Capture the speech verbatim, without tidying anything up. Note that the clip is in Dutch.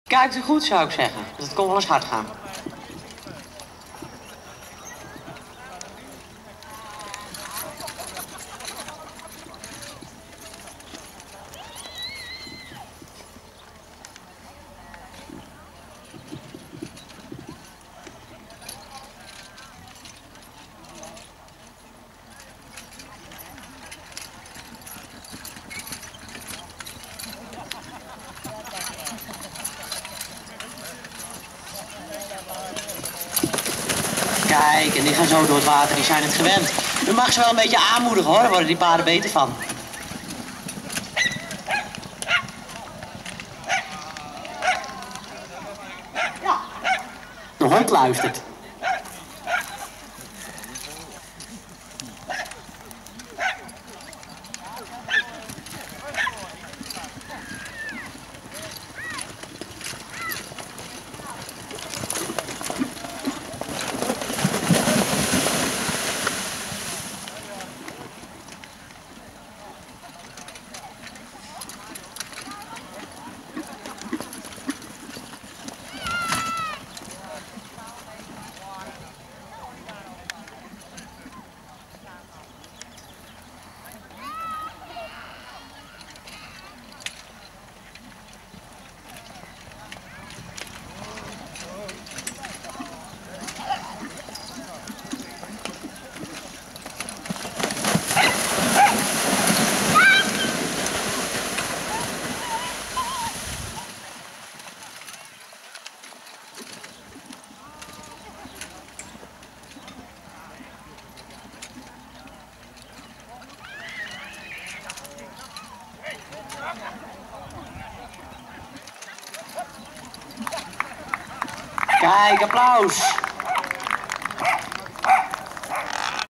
Kijk u goed, zou ik zeggen. Dat kon wel eens hard gaan. Kijk, en die gaan zo door het water, die zijn het gewend. U mag ze wel een beetje aanmoedigen hoor, daar worden die paarden beter van. Ja, de hond luistert. Kijk, applaus.